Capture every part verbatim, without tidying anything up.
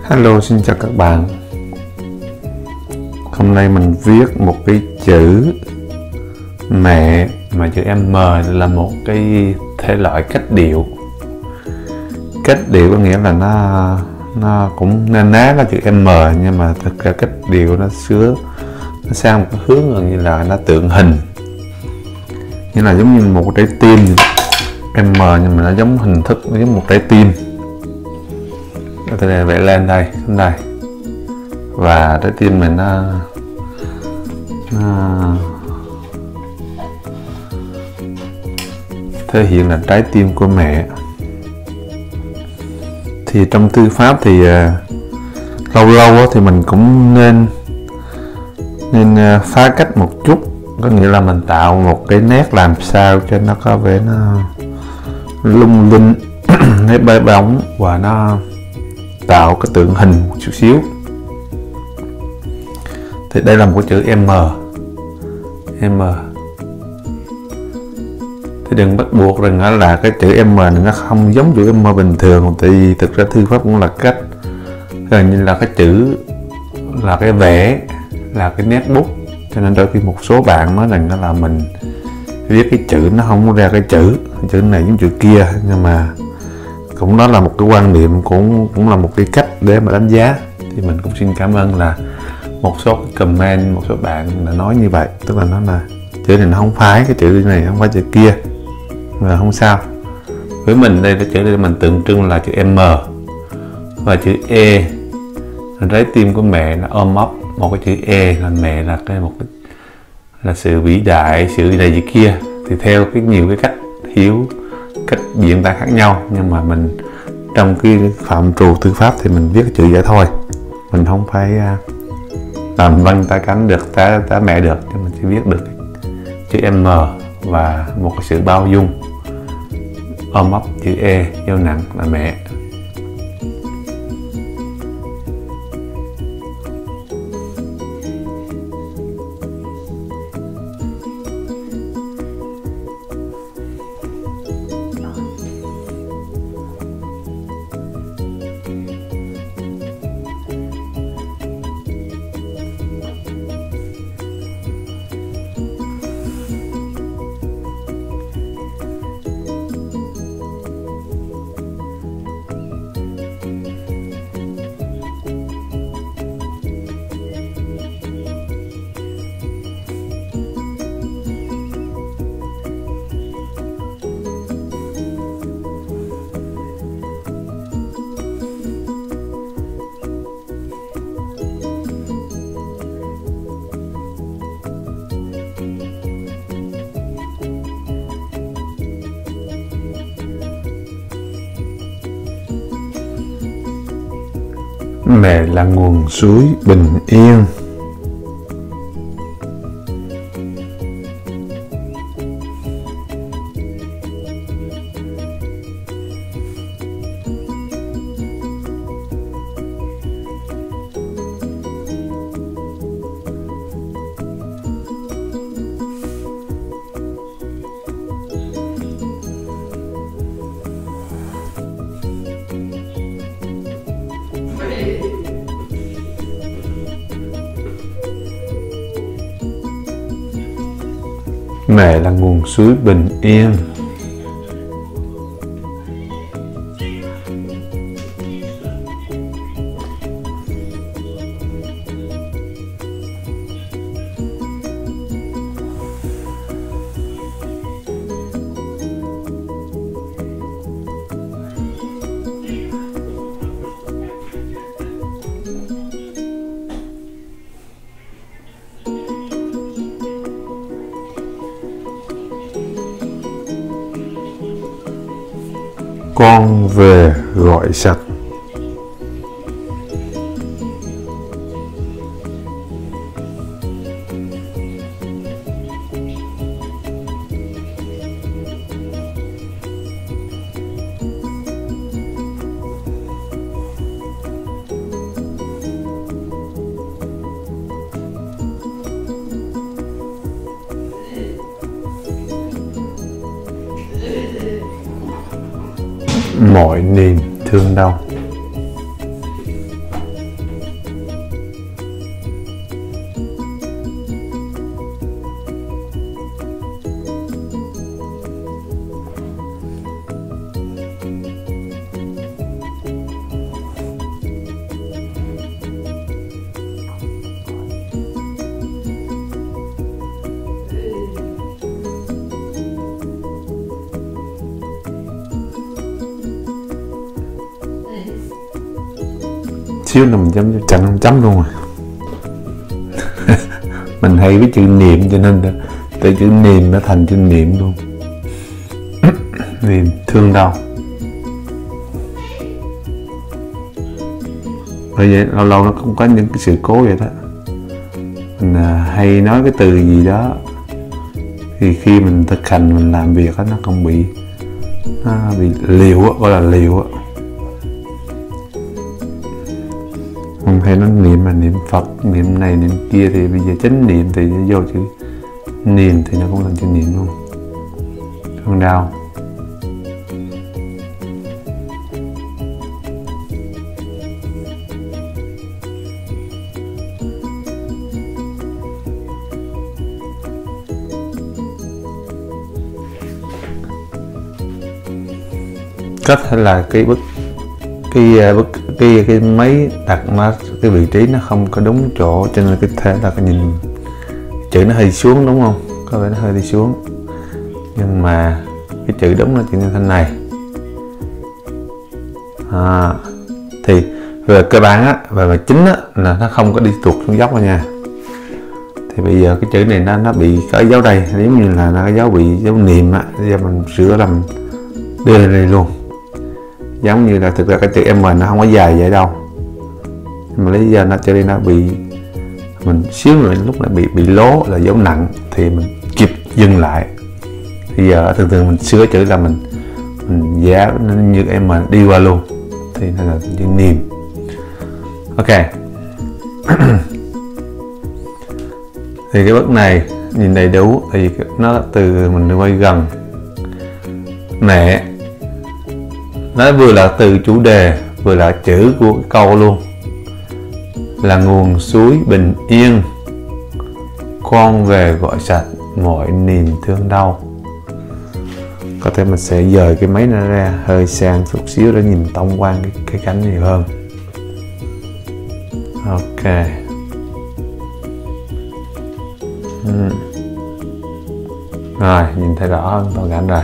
Hello, xin chào các bạn. Hôm nay mình viết một cái chữ mẹ mà chữ M là một cái thể loại cách điệu. Cách điệu có nghĩa là nó nó cũng nên ná là chữ M, nhưng mà thực ra cách điệu nó xưa nó sang một cái hướng gần như là nó tượng hình, như là giống như một trái tim M, nhưng mà nó giống hình thức, nó giống một trái tim. Tôi vẽ lên đây, xuống đây, và trái tim mình nó, nó thể hiện là trái tim của mẹ. Thì trong thư pháp thì uh, lâu lâu thì mình cũng nên nên uh, phá cách một chút, có nghĩa là mình tạo một cái nét làm sao cho nó có vẻ nó lung linh, nét bay bóng, và nó tạo cái tượng hình một chút xíu. Thì đây là một cái chữ M. M thì đừng bắt buộc rằng là cái chữ M này nó không giống chữ M bình thường, tại vì thực ra thư pháp cũng là cách, gần như là cái chữ là cái vẽ, là cái nét bút, cho nên đôi khi một số bạn nói rằng là mình viết cái chữ nó không ra cái chữ chữ này giống chữ kia, nhưng mà cũng đó là một cái quan niệm, cũng cũng là một cái cách để mà đánh giá. Thì mình cũng xin cảm ơn là một số comment, một số bạn đã nói như vậy, tức là nó là chữ này nó không phải cái chữ này, không phải chữ kia, mà không sao. Với mình đây cái chữ này mình tượng trưng là chữ M, và chữ E là trái tim của mẹ, là ôm ấp một cái chữ E là mẹ, là cái một cái là sự vĩ đại, sự này gì kia. Thì theo cái nhiều cái cách hiểu, cách diễn tả khác nhau, nhưng mà mình trong cái phạm trù thư pháp thì mình viết cái chữ vậy thôi, mình không phải làm vân ta cánh được, tá, tá mẹ được, nhưng mình chỉ viết được chữ M và một cái sự bao dung, ôm ấp chữ E, dấu nặng là mẹ. Mẹ là nguồn suối bình yên. Mẹ là nguồn suối bình yên. Con về gọi sạch. mọi niềm thương đau. xíu là mình chấm chặn chấm luôn rồi. Mình hay với chữ niệm cho nên từ chữ niệm nó thành chữ niệm luôn. Niềm thương đau. Bởi vậy lâu lâu nó cũng có những cái sự cố vậy đó. Mình à, hay nói cái từ gì đó thì khi mình thực hành mình làm việc đó, nó không bị nó bị liều á, gọi là liều á. Mình hay nói niệm mà niệm Phật, niệm này niệm kia, thì bây giờ chánh niệm thì vô chữ niệm thì nó cũng là chữ niệm luôn. Thương đau. Cách hay là cái bức cái bức cái cái máy đặt nó cái vị trí nó không có đúng chỗ, cho nên cái thể là cái nhìn chữ nó hơi xuống, đúng không? Có vẻ nó hơi đi xuống, nhưng mà cái chữ đúng là chữ như thế này. À, thì về cơ bản á, về mặt chính á là nó không có đi tuột xuống dốc đâu nha. Thì bây giờ cái chữ này nó nó bị cái dấu đây, giống như là nó cái dấu bị dấu niệm á, bây giờ mình sửa làm đưa lên đây luôn. Giống như là thực ra cái chữ M nó không có dài vậy đâu, nhưng mà lý do nó cho nên nó bị mình xíu nữa lúc này bị bị lố là dấu nặng thì mình kịp dừng lại. Bây giờ thường thường mình sửa chữ là mình mình giá nó như M đi qua luôn thì nó là chữ niệm. Ok. Thì cái bước này nhìn đầy đủ thì nó từ mình quay gần mẹ, nó vừa là từ chủ đề vừa là chữ của cái câu luôn, là nguồn suối bình yên, con về gọi sạch mọi niềm thương đau. Có thể mình sẽ dời cái máy nó ra hơi sang chút xíu để nhìn tổng quan cái, cái cánh nhiều hơn. Ok. uhm. Rồi nhìn thấy rõ hơn toàn cảnh rồi.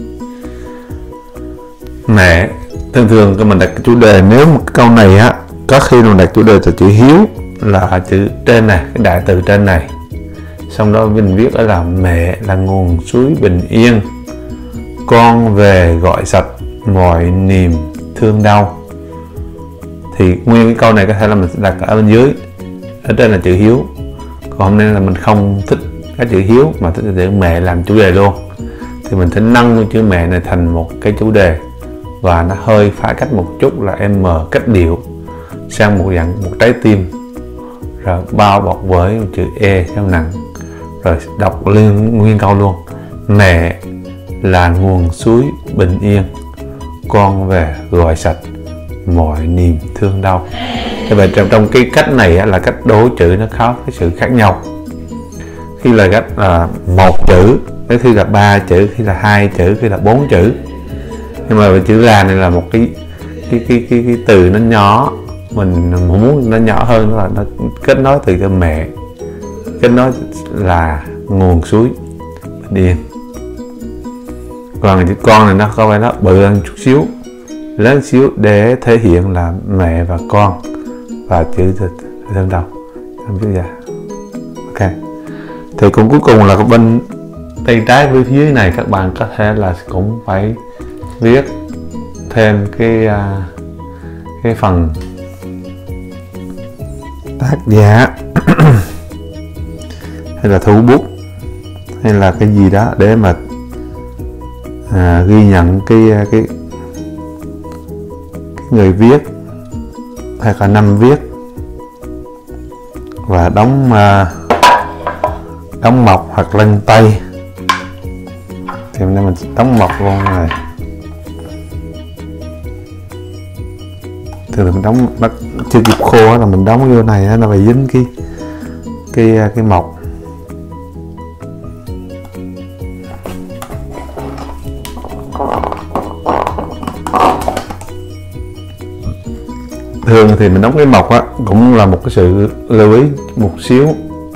Mẹ, thường thường khi mình đặt cái chủ đề, nếu một câu này á có khi mình đặt chủ đề là chữ hiếu, là chữ trên này, cái đại từ trên này, xong đó mình viết đó là mẹ là nguồn suối bình yên, con về gọi sạch mọi niềm thương đau. Thì nguyên cái câu này có thể là mình đặt ở bên dưới, ở trên là chữ hiếu. Còn hôm nay là mình không thích cái chữ hiếu mà thích chữ mẹ làm chủ đề luôn, thì mình sẽ nâng cái chữ mẹ này thành một cái chủ đề, và nó hơi phá cách một chút là M cách điệu sang một dạng một trái tim, rồi bao bọc với một chữ E theo nặng, rồi đọc liên nguyên câu luôn. Mẹ là nguồn suối bình yên, con về gọi sạch mọi niềm thương đau. Thế vậy trong, trong cái cách này á, là cách đối chữ nó có cái sự khác nhau. Khi là cách là một chữ, cái khi là ba chữ, khi là hai chữ, khi là bốn chữ. Nhưng mà chữ là này là một cái cái cái cái, cái từ nó nhỏ, mình muốn nó nhỏ hơn, là nó kết nối từ cho mẹ, kết nối là nguồn suối bình yên. Còn chữ con này nó có phải nó bự hơn chút xíu, lớn xíu để thể hiện là mẹ và con, và chữ thương đau, không chữ già. Ok. Thì cũng cuối cùng là bên tay trái với phía này các bạn có thể là cũng phải viết thêm cái uh, cái phần tác giả hay là thủ bút hay là cái gì đó để mà à, ghi nhận cái cái, cái người viết hay là năm viết, và đóng uh, đóng mộc hoặc lân tay. Thì hôm nay mình đóng mộc luôn rồi. Thường là mình đóng nó chưa kịp khô là mình đóng vô này, nó phải dính cái cái cái mộc. Thường thì mình đóng cái mộc á cũng là một cái sự lưu ý một xíu.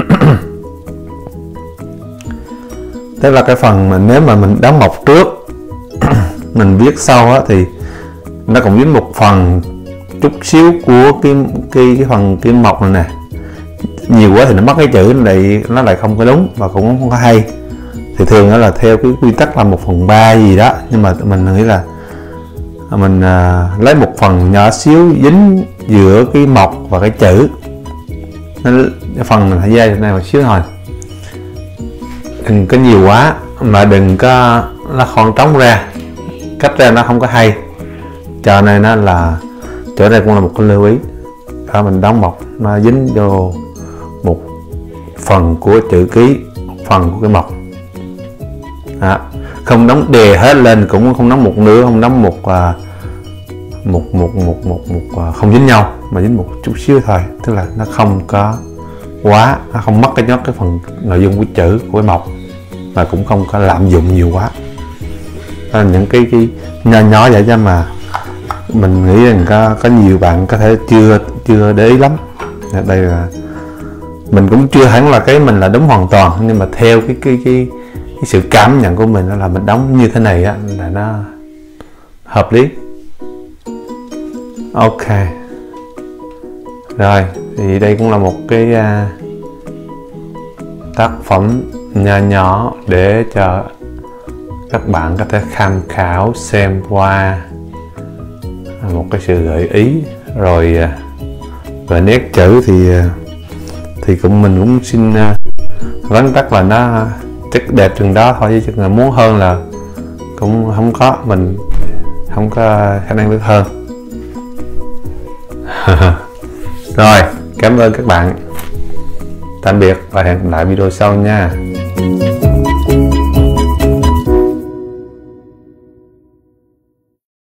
Thế là cái phần mà nếu mà mình đóng mộc trước mình viết sau á thì nó cũng dính một phần chút xíu của cái cái cái phần kim mộc này nè, nhiều quá thì nó mất cái chữ này, nó lại không có đúng và cũng không có hay. Thì thường đó là theo cái quy tắc là một phần ba gì đó, nhưng mà mình nghĩ là mình à, lấy một phần nhỏ xíu dính giữa cái mộc và cái chữ, nó phần mình phải dây này một xíu thôi, đừng có nhiều quá mà đừng có nó khoảng trống ra, cách ra nó không có hay. Cho nên nó là chỗ này cũng là một cái lưu ý đó, mình đóng mộc nó dính vô một phần của chữ ký, một phần của cái mộc đó. Không đóng đè hết lên, cũng không đóng một nửa, không đóng một uh, một một một một một uh, không dính nhau mà dính một chút xíu thôi, tức là nó không có quá, nó không mất cái nhót cái phần nội dung của chữ của cái mộc, và cũng không có lạm dụng nhiều quá. Đó là những cái cái nho nhỏ vậy, cho mà mình nghĩ rằng có có nhiều bạn có thể chưa chưa để ý lắm. Đây là mình cũng chưa hẳn là cái mình là đúng hoàn toàn, nhưng mà theo cái cái cái, cái sự cảm nhận của mình đó là mình đóng như thế này á là nó hợp lý. Ok, rồi thì đây cũng là một cái uh, tác phẩm nhỏ nhỏ để cho các bạn có thể tham khảo xem qua, một cái sự gợi ý. Rồi về nét chữ thì thì cũng mình cũng xin vắn tắt là nó chắc đẹp chừng đó thôi, chứ chừng là muốn hơn là cũng không có, mình không có khả năng được hơn. Rồi, cảm ơn các bạn, tạm biệt và hẹn gặp lại video sau nha.